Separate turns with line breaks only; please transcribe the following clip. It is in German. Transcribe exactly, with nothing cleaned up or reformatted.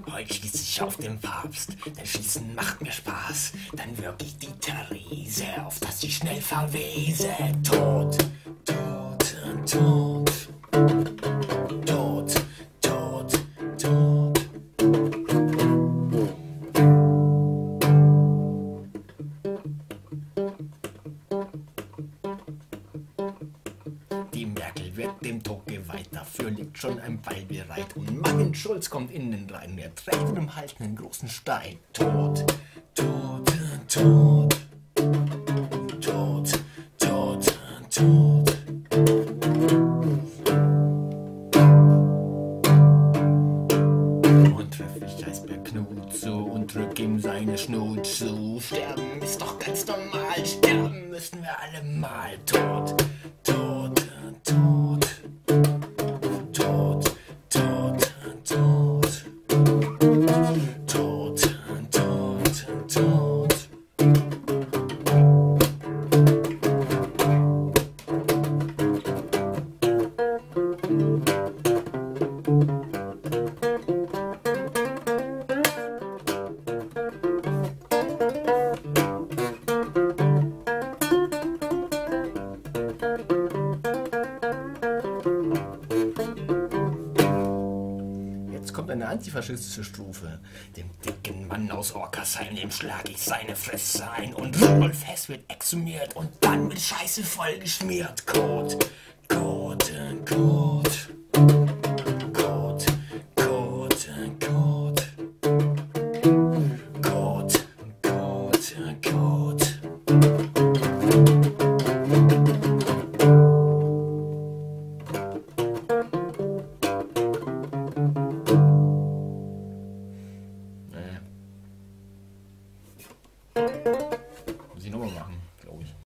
Heute schieße ich auf den Papst, denn Schießen macht mir Spaß. Dann wirke ich die Therese, auf dass ich schnell verwese. Tod, tot, tot, tot, tot, tot. Die Merkel wird dem Tod geweiht, dafür liegt schon ein Pfeil bereit. Und Martin Schulz kommt innen rein, er trägt im Hals einen großen Stein. Tod, tot, tot, tot, tot, tot. Und treff ich Eisbär Knut zu und drück ihm seine Schnut zu. Sterben ist doch ganz normal, sterben müssen wir alle mal. Tot, tot, tot, tot, tot, tot, tot, tot, tot. Jetzt kommt eine antifaschistische Strophe. Dem dicken Mann aus Orkersheim, dem schlag ich seine Fresse ein. Und Rudolf Hess wird exhumiert und dann mit Scheiße vollgeschmiert. Kot, Kot, Kot, Kot, Kot, Kot, Kot, Kot, Kot. Äh.